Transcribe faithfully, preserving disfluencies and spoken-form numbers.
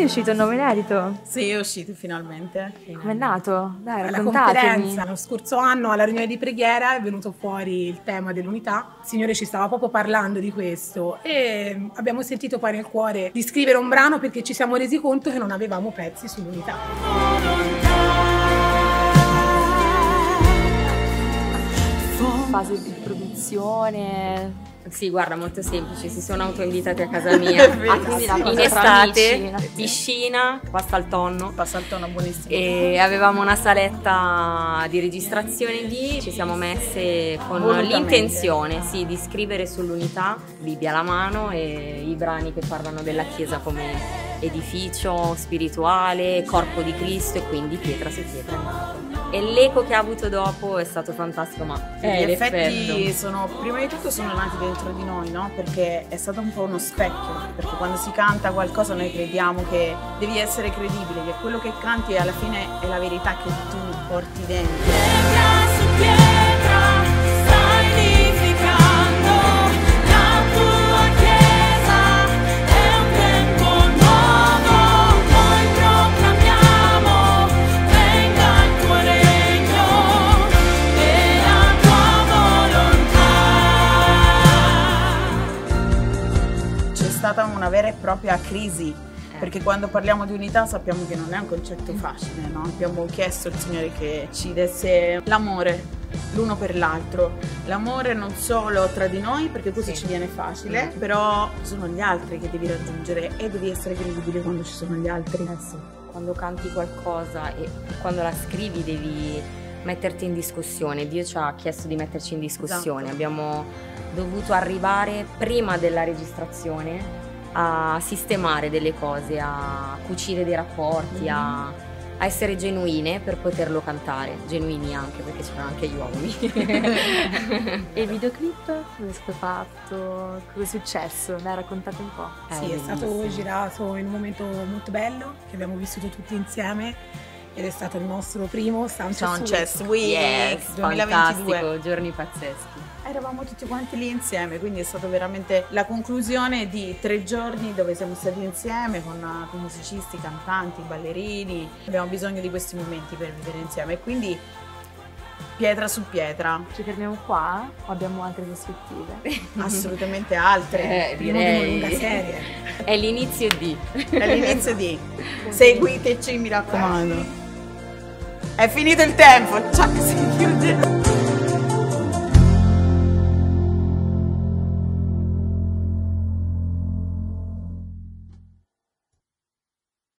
è uscito un nuovo inedito? Sì, è uscito finalmente. Com'è nato? Dai, Alla raccontatemi. conferenza, lo scorso anno alla riunione di preghiera è venuto fuori il tema dell'unità. Il Signore ci stava proprio parlando di questo e abbiamo sentito poi nel cuore di scrivere un brano perché ci siamo resi conto che non avevamo pezzi sull'unità. Fase di produzione. Sì, guarda, molto semplice, si sono autoinvitati a casa mia. Ah, quindi la cosa in tra estate, amici. piscina, pasta al tonno. Passa il tono buonissimo. E avevamo una saletta di registrazione lì, ci siamo messe con Volutamente. l'intenzione sì, di scrivere sull'unità, Bibbia alla mano e i brani che parlano della Chiesa come edificio spirituale, corpo di Cristo e quindi pietra su pietra è nato. E l'eco che ha avuto dopo è stato fantastico, ma Eh, è gli effetti l'effetto. sono, prima di tutto sono nati dentro di noi, no? Perché è stato un po' uno specchio, perché quando si canta qualcosa noi crediamo che devi essere credibile, che quello che canti alla fine è la verità che tu porti dentro. Pietra su pietra stai edificando la tua chiesa, è un tempo nuovo, noi proclamiamo, venga il tuo regno e la tua volontà. C'è stata una vera e propria crisi. Perché quando parliamo di unità sappiamo che non è un concetto facile, no? Abbiamo chiesto al Signore che ci desse l'amore l'uno per l'altro, l'amore non solo tra di noi perché così Sì. ci viene facile, però ci sono gli altri che devi raggiungere e devi essere credibile quando ci sono gli altri. Eh sì, quando canti qualcosa e quando la scrivi devi metterti in discussione. Dio ci ha chiesto di metterci in discussione. Esatto. Abbiamo dovuto arrivare prima della registrazione a sistemare delle cose, a cucire dei rapporti, a, a essere genuine per poterlo cantare. Genuini anche perché c'erano anche gli uomini. E il videoclip? Come è stato fatto? Cosa è successo? Dai, raccontate un po'. Eh, Sì, è stato bellissimo. girato in un momento molto bello che abbiamo vissuto tutti insieme ed è stato il nostro primo Soundchest Soundchest Week Yes, duemilaventidue. fantastico, giorni pazzeschi. Eravamo tutti quanti lì insieme, quindi è stata veramente la conclusione di tre giorni dove siamo stati insieme con, con musicisti, cantanti, ballerini. Abbiamo bisogno di questi momenti per vivere insieme e quindi pietra su pietra, Ci fermiamo qua o abbiamo altre prospettive? assolutamente altre. Eh, primo di una lunga direi serie. è l'inizio di. All'inizio di seguiteci, mi raccomando. È finito il tempo, ciao, si chiude.